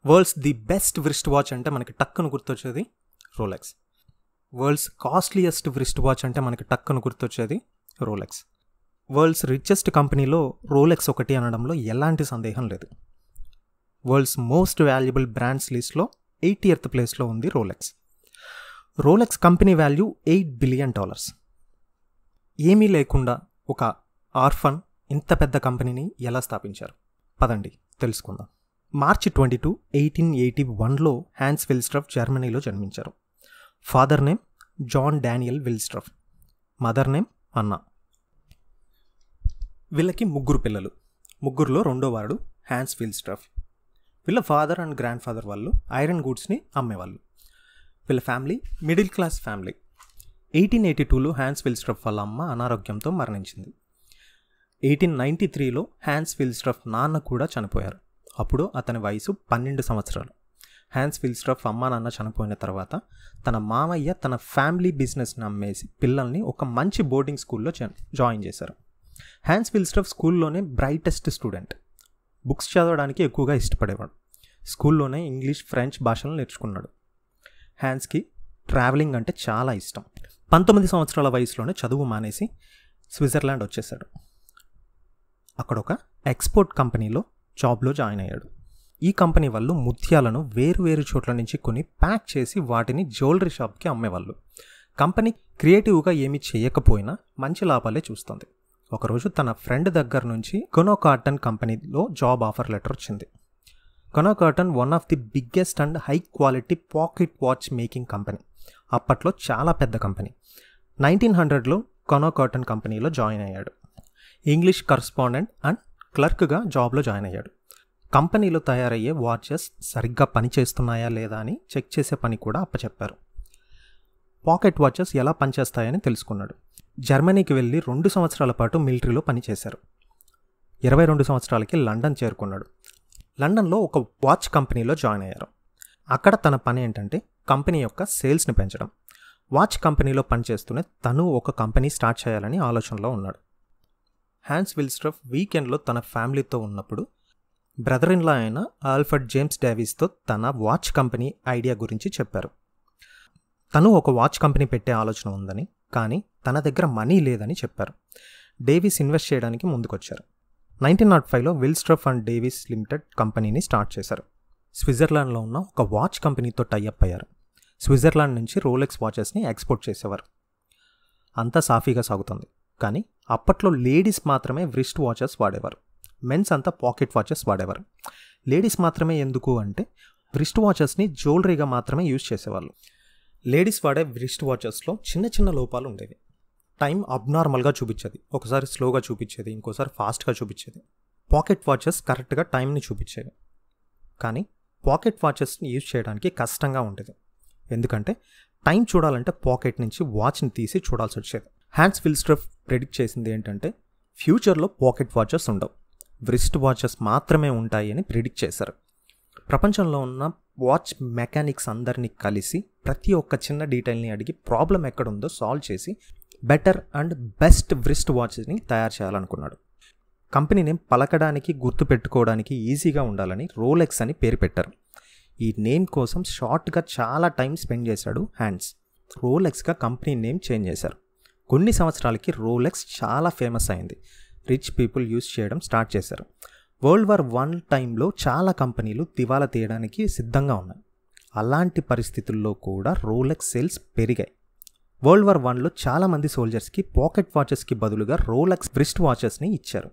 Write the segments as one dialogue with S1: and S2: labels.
S1: World's the best wrist watch అంటే మనకి టక్కును గుర్తొచ్చేది Rolex. World's costliest wrist watch అంటే మనకి టక్కును గుర్తొచ్చేది రోలెక్స్. వరల్డ్స్ రిచెస్ట్ కంపెనీలో రోలెక్స్ ఒకటి అనడంలో ఎలాంటి సందేహం లేదు. వరల్డ్స్ మోస్ట్ వాల్యుబుల్ బ్రాండ్స్ లిస్ట్లో 80th ప్లేస్లో ఉంది Rolex. Rolex company value $8 billion. ఏమీ లేకుండా ఒక ఆర్ఫన్ ఇంత పెద్ద కంపెనీని ఎలా స్థాపించారు? పదండి తెలుసుకుందాం. మార్చి 22, 1881లో హ్యాన్స్ విల్స్ట్రఫ్ జర్మనీలో జన్మించారు. Father name John Daniel Wilsdorf, mother name Anna. వీళ్ళకి 3 పిల్లలు. ముగ్గురులో రెండో వాడు హ్యాన్స్ విల్స్ట్రఫ్. వీళ్ళ ఫాదర్ అండ్ గ్రాండ్ ఫాదర్ వాళ్ళు ఐరన్ గూడ్స్ని అమ్మేవాళ్ళు. వీళ్ళ ఫ్యామిలీ మిడిల్ క్లాస్ ఫ్యామిలీ. 1882లో హ్యాన్స్ విల్స్ట్రఫ్ వాళ్ళ అమ్మ అనారోగ్యంతో మరణించింది. 1893లో హ్యాన్స్ విల్స్ట్రఫ్ నాన్న కూడా చనిపోయారు. అప్పుడు అతని వయసు 12 సంవత్సరాలు. హ్యాన్స్ విల్స్ట్రఫ్ అమ్మా నాన్న చనిపోయిన తర్వాత తన మామయ్య తన ఫ్యామిలీ బిజినెస్ని అమ్మేసి పిల్లల్ని ఒక మంచి బోర్డింగ్ స్కూల్లో జాయిన్ చేశారు. హ్యాన్స్ విల్స్ట్రఫ్ స్కూల్లోనే బ్రైటెస్ట్ స్టూడెంట్. బుక్స్ చదవడానికి ఎక్కువగా ఇష్టపడేవాడు. స్కూల్లోనే ఇంగ్లీష్, ఫ్రెంచ్ భాషలు నేర్చుకున్నాడు. హ్యాన్స్కి ట్రావెలింగ్ అంటే చాలా ఇష్టం. 19 సంవత్సరాల వయసులోనే చదువు మానేసి స్విట్జర్లాండ్ వచ్చేసాడు. అక్కడ ఒక ఎక్స్పోర్ట్ కంపెనీలో జాబ్లో జాయిన్ అయ్యాడు. ఈ కంపెనీ వాళ్ళు ముత్యాలను వేరు చోట్ల నుంచి కొని ప్యాక్ చేసి వాటిని జ్యువెలరీ షాప్కి అమ్మేవాళ్ళు. కంపెనీ క్రియేటివ్గా ఏమీ చేయకపోయినా మంచి లాభాలే చూస్తుంది. ఒకరోజు తన ఫ్రెండ్ దగ్గర నుంచి కొనోకాటన్ కంపెనీలో జాబ్ ఆఫర్ లెటర్ వచ్చింది. కొనోకాటన్ one of the biggest and high quality pocket watch making company. అప్పట్లో చాలా పెద్ద కంపెనీ. 1900లో కొనోకాటన్ కంపెనీలో జాయిన్ అయ్యాడు. ఇంగ్లీష్ కరస్పాండెంట్ అండ్ క్లర్క్గా జాబ్లో జాయిన్ అయ్యాడు. కంపెనీలో తయారయ్యే వాచెస్ సరిగ్గా పనిచేస్తున్నాయా లేదా అని చెక్ చేసే పని కూడా అప్పచెప్పారు. పాకెట్ వాచెస్ ఎలా పనిచేస్తాయని తెలుసుకున్నాడు. జర్మనీకి వెళ్ళి 2 సంవత్సరాల పాటు మిలిటరీలో పనిచేశారు. 22 సంవత్సరాలకి లండన్ చేరుకున్నాడు. లండన్లో ఒక వాచ్ కంపెనీలో జాయిన్ అయ్యారు. అక్కడ తన పని ఏంటంటే కంపెనీ యొక్క సేల్స్ని పెంచడం. వాచ్ కంపెనీలో పనిచేస్తూనే తను ఒక కంపెనీ స్టార్ట్ చేయాలని ఆలోచనలో ఉన్నాడు. హ్యాన్స్ విల్స్ట్రఫ్ వీకెండ్లో తన ఫ్యామిలీతో ఉన్నప్పుడు బ్రదర్ ఇన్ లా అయిన ఆల్ఫర్డ్ జేమ్స్ డేవిస్తో తన వాచ్ కంపెనీ ఐడియా గురించి చెప్పారు. తను ఒక వాచ్ కంపెనీ పెట్టే ఆలోచన ఉందని, కానీ తన దగ్గర మనీ లేదని చెప్పారు. డేవిస్ ఇన్వెస్ట్ చేయడానికి ముందుకొచ్చారు. 1905లో విల్స్ట్రఫ్ అండ్ డేవిస్ లిమిటెడ్ కంపెనీని స్టార్ట్ చేశారు. స్విట్జర్లాండ్లో ఉన్న ఒక వాచ్ కంపెనీతో టైఅప్ అయ్యారు. స్విట్జర్లాండ్ నుంచి రోలెక్స్ వాచెస్ని ఎక్స్పోర్ట్ చేసేవారు. అంతా సాఫీగా సాగుతుంది. కానీ అప్పట్లో లేడీస్ మాత్రమే వ్రిస్ట్ వాచెస్ వాడేవారు. మెన్స్ అంతా పాకెట్ వాచెస్ వాడేవారు. లేడీస్ మాత్రమే ఎందుకు అంటే వ్రిస్ట్ వాచెస్ని జ్యువెలరీగా మాత్రమే యూజ్ చేసేవాళ్ళు. లేడీస్ వాడే వ్రిస్ట్ వాచెస్లో చిన్న లోపాలు ఉండేవి. టైం అబ్నార్మల్గా చూపించేది, ఒకసారి స్లోగా చూపించేది, ఇంకోసారి ఫాస్ట్గా చూపించేది. పాకెట్ వాచెస్ కరెక్ట్గా టైంని చూపించేవి. కానీ పాకెట్ వాచెస్ని యూజ్ చేయడానికి కష్టంగా ఉండేది. ఎందుకంటే టైం చూడాలంటే పాకెట్ నుంచి వాచ్ని తీసి చూడాల్సి వచ్చేది. హ్యాన్స్ విల్స్ట్రఫ్ ప్రెడిక్ట్ చేసింది ఏంటంటే ఫ్యూచర్లో పాకెట్ వాచెస్ ఉండవు, వ్రిస్ట్ వాచెస్ మాత్రమే ఉంటాయి అని ప్రిడిక్ట్ చేశారు. ప్రపంచంలో ఉన్న వాచ్ మెకానిక్స్ అందరినీ కలిసి ప్రతి ఒక్క చిన్న డీటెయిల్ని అడిగి ప్రాబ్లం ఎక్కడుందో సాల్వ్ చేసి బెటర్ అండ్ బెస్ట్ వ్రిస్ట్ వాచెస్ని తయారు చేయాలనుకున్నాడు. కంపెనీ నేమ్ పలకడానికి, గుర్తుపెట్టుకోవడానికి ఈజీగా ఉండాలని రోలెక్స్ అని పేరు పెట్టారు. ఈ నేమ్ కోసం షార్ట్గా చాలా టైం స్పెండ్ చేశాడు హ్యాన్స్. రోలెక్స్గా కంపెనీ నేమ్ చేంజ్ చేశారు. కొన్ని సంవత్సరాలకి రోలెక్స్ చాలా ఫేమస్ అయింది. రిచ్ పీపుల్ యూజ్ చేయడం స్టార్ట్ చేశారు. వరల్డ్ వార్ 1 టైంలో చాలా కంపెనీలు దివాలా తీయడానికి సిద్ధంగా ఉన్నాయి. అలాంటి పరిస్థితుల్లో కూడా రోలెక్స్ సేల్స్ పెరిగాయి. వరల్డ్ వార్ 1లో చాలామంది సోల్జర్స్కి పాకెట్ వాచెస్కి బదులుగా రోలెక్స్ వ్రిస్ట్ వాచెస్ని ఇచ్చారు.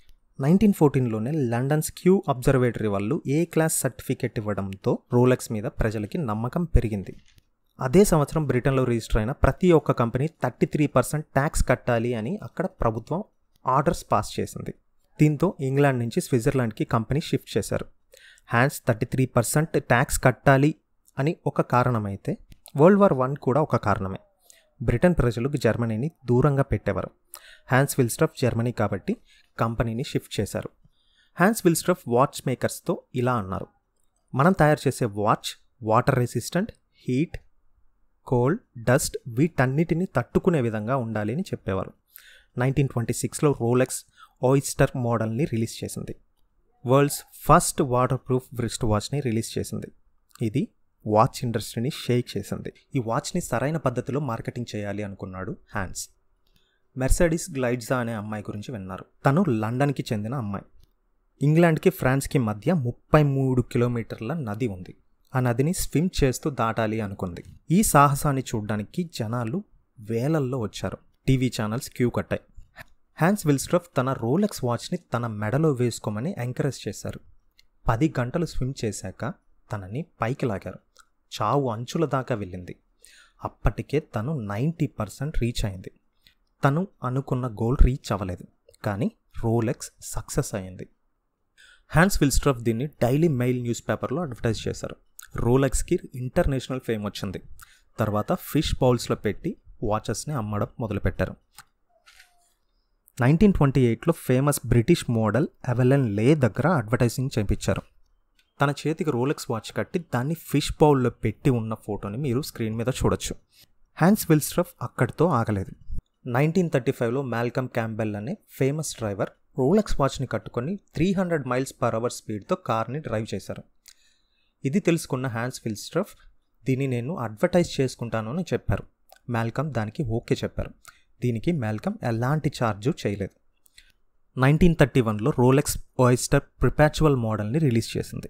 S1: 1914లోనే లండన్స్ క్యూ అబ్జర్వేటరీ వాళ్ళు ఏ క్లాస్ సర్టిఫికేట్ ఇవ్వడంతో రోలెక్స్ మీద ప్రజలకి నమ్మకం పెరిగింది. అదే సంవత్సరం బ్రిటన్లో రిజిస్టర్ అయిన ప్రతి ఒక్క కంపెనీ 33% ట్యాక్స్ కట్టాలి అని అక్కడ ప్రభుత్వం ఆర్డర్స్ పాస్ చేసింది. దీంతో ఇంగ్లాండ్ నుంచి స్విట్జర్లాండ్కి కంపెనీ షిఫ్ట్ చేశారు. హ్యాన్స్ 33% ట్యాక్స్ కట్టాలి అని ఒక కారణమైతే వరల్డ్ వార్ 1 కూడా ఒక కారణమే. బ్రిటన్ ప్రజలకు జర్మనీని దూరంగా పెట్టేవారు. హ్యాన్స్ విల్స్ట్రఫ్ జర్మనీ కాబట్టి కంపెనీని షిఫ్ట్ చేశారు. హ్యాన్స్ విల్స్ట్రఫ్ వాచ్ మేకర్స్తో ఇలా అన్నారు: మనం తయారు చేసే watch water resistant, heat, cold, dust వీటన్నిటిని తట్టుకునే విధంగా ఉండాలి అని చెప్పేవారు. 1926లో రోలెక్స్ ఓయిస్టర్ మోడల్ని రిలీజ్ చేసింది. World's first water proof wrist వాచ్ని రిలీజ్ చేసింది. ఇది వాచ్ ఇండస్ట్రీని షేక్ చేసింది. ఈ వాచ్ని సరైన పద్ధతిలో మార్కెటింగ్ చేయాలి అనుకున్నాడు హ్యాన్స్. మెర్సిడీస్ గ్లైడ్జా అనే అమ్మాయి గురించి విన్నారు. తను లండన్కి చెందిన అమ్మాయి. ఇంగ్లాండ్కి ఫ్రాన్స్కి మధ్య 33 కిలోమీటర్ల నది ఉంది. ఆ నదిని స్విమ్ చేస్తూ దాటాలి అనుకుంది. ఈ సాహసాన్ని చూడడానికి జనాలు వేలల్లో వచ్చారు. టీవీ ఛానల్స్ క్యూ కట్టాయి. హ్యాన్స్ విల్స్ట్రఫ్ తన రోలెక్స్ వాచ్ని తన మెడలో వేసుకోమని ఎంకరేజ్ చేశారు. 10 గంటలు స్విమ్ చేశాక తనని పైకి లాగారు. చావు అంచుల దాకా వెళ్ళింది. అప్పటికే తను 90% రీచ్ అయింది. తను అనుకున్న గోల్ రీచ్ అవ్వలేదు, కానీ రోలెక్స్ సక్సెస్ అయింది. హ్యాన్స్ విల్స్ట్రఫ్ దీన్ని డైలీ మెయిల్ న్యూస్ పేపర్లో అడ్వర్టైజ్ చేశారు. రోలెక్స్కి ఇంటర్నేషనల్ ఫేమ్ వచ్చింది. తర్వాత ఫిష్ బౌల్స్లో పెట్టి వాచెస్ని అమ్మడం మొదలుపెట్టారు. 1928లో famous British model Evelyn Leigh దగ్గర అడ్వర్టైజింగ్ చేయించారు. తన చేతికి రోలెక్స్ వాచ్ కట్టి దాన్ని ఫిష్ బౌల్లో పెట్టి ఉన్న ఫోటోని మీరు స్క్రీన్ మీద చూడొచ్చు. హ్యాన్స్ విల్స్ట్రఫ్ అక్కడితో ఆగలేదు. 1935లో మాల్కమ్ క్యాంబెల్ అనే ఫేమస్ డ్రైవర్ రోలెక్స్ వాచ్ని కట్టుకొని 300 mph స్పీడ్తో కార్ని డ్రైవ్ చేశారు. ఇది తెలుసుకున్న హ్యాన్స్ విల్స్ట్రఫ్ దీన్ని నేను అడ్వర్టైజ్ చేసుకుంటాను అని చెప్పారు. మాల్కమ్ దానికి ఓకే చెప్పారు. దీనికి మాల్కమ్ ఎలాంటి ఛార్జు చేయలేదు. 1931లో రోలెక్స్ ఓయిస్టర్ ప్రిపాచువల్ మోడల్ని రిలీజ్ చేసింది.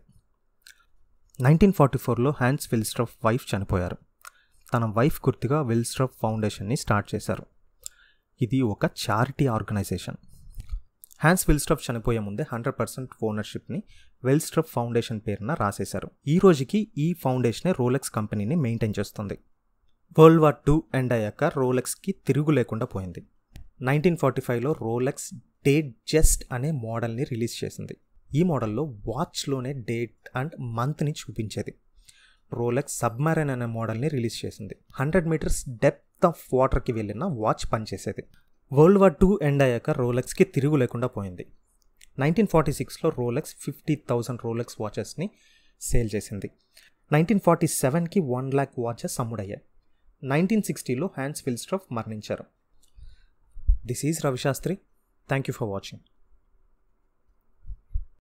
S1: 1944లో హ్యాన్స్ విల్స్ట్రఫ్ వైఫ్ చనిపోయారు. తన వైఫ్ గుర్తుగా విల్స్ట్రఫ్ ఫౌండేషన్ని స్టార్ట్ చేశారు. ఇది ఒక చారిటీ ఆర్గనైజేషన్. హ్యాన్స్ విల్స్ట్రఫ్ చనిపోయే ముందే 100% ఓనర్షిప్ని విల్స్ట్రఫ్ ఫౌండేషన్ పేరున రాసేశారు. ఈ రోజుకి ఈ ఫౌండేషనే రోలెక్స్ కంపెనీని మెయింటైన్ చేస్తుంది. వరల్డ్ వార్ II ఎండ్ అయ్యాక రోలెక్స్కి తిరుగు లేకుండా పోయింది. 1945లో రోలెక్స్ డేట్ జస్ట్ అనే మోడల్ని రిలీజ్ చేసింది. ఈ మోడల్లో వాచ్లోనే డేట్ అండ్ మంత్ని చూపించేది. రోలెక్స్ సబ్మరైన్ అనే మోడల్ని రిలీజ్ చేసింది. 100 meters డెప్త్ ఆఫ్ వాటర్కి వెళ్ళిన వాచ్ పనిచేసేది. వరల్డ్ వార్ II ఎండ్ అయ్యాక రోలెక్స్కి తిరుగు లేకుండా పోయింది. 1946లో రోలెక్స్ 50,000 రోలెక్స్ వాచెస్ని సేల్ చేసింది. 1947కి 1 lakh వాచెస్ అమ్ముడయ్యాయి. 1960లో హ్యాన్స్ విల్స్ట్రఫ్ మరణించారు. This is Ravishastri. Thank you for watching.